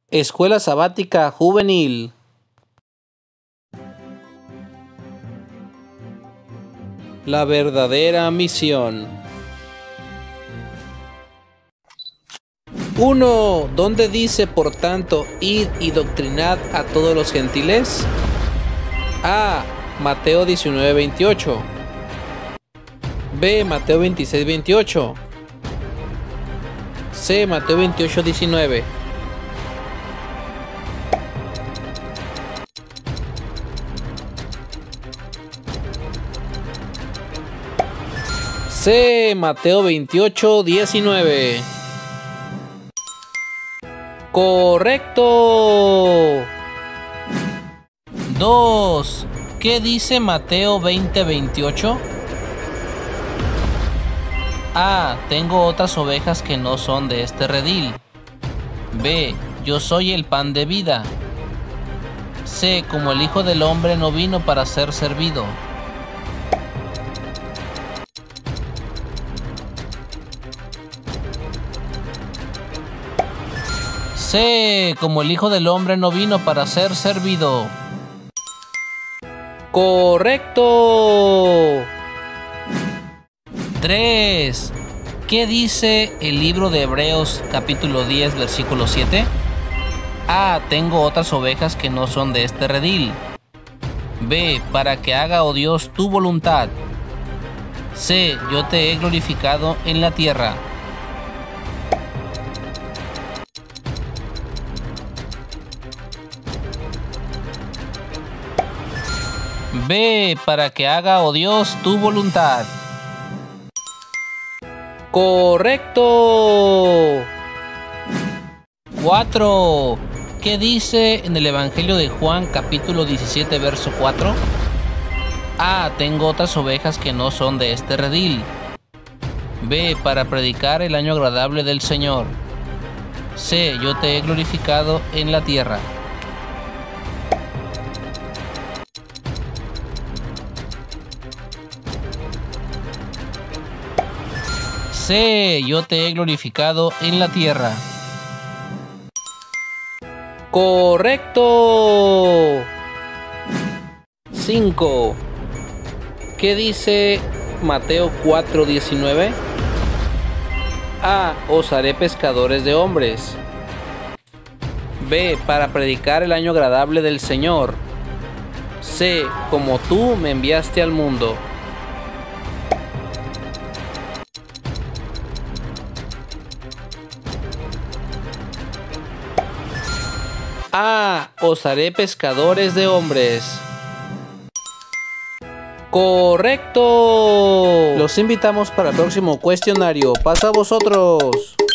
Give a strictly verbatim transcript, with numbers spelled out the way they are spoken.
Escuela Sabática Juvenil. La verdadera misión. uno. ¿Dónde dice, por tanto, id y doctrinad a todos los gentiles? A. Mateo diecinueve veintiocho. B. Mateo veintiséis veintiocho. C. Mateo veintiocho diecinueve. C. Mateo veintiocho diecinueve. ¡Correcto! dos. ¿Qué dice Mateo veinte veintiocho? A. Tengo otras ovejas que no son de este redil. B. Yo soy el pan de vida. C. Como el Hijo del Hombre no vino para ser servido. C. Como el Hijo del Hombre no vino para ser servido. ¡Correcto! tres. ¿Qué dice el libro de Hebreos capítulo diez versículo siete? A. Tengo otras ovejas que no son de este redil. B. Para que haga, oh Dios, tu voluntad. C. Yo te he glorificado en la tierra. B. Para que haga, oh Dios, tu voluntad. ¡Correcto! cuatro. ¿Qué dice en el Evangelio de Juan capítulo diecisiete verso cuatro? A. Tengo otras ovejas que no son de este redil. B. Para predicar el año agradable del Señor. C. Yo te he glorificado en la tierra. C. Yo te he glorificado en la tierra. ¡Correcto! cinco. ¿Qué dice Mateo cuatro diecinueve? A. Os haré pescadores de hombres. B. Para predicar el año agradable del Señor. C. Como tú me enviaste al mundo. A. Os haré pescadores de hombres. ¡Correcto! Los invitamos para el próximo cuestionario. ¡Pasa a vosotros!